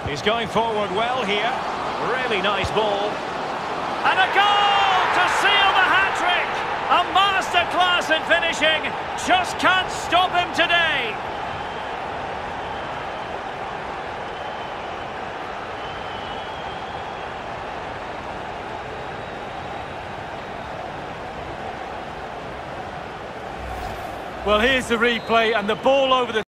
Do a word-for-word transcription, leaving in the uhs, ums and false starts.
He's going forward well here. Really nice ball. And a goal to seal the hat-trick! A masterclass in finishing. Just can't stop him today. Well, here's the replay, and the ball over the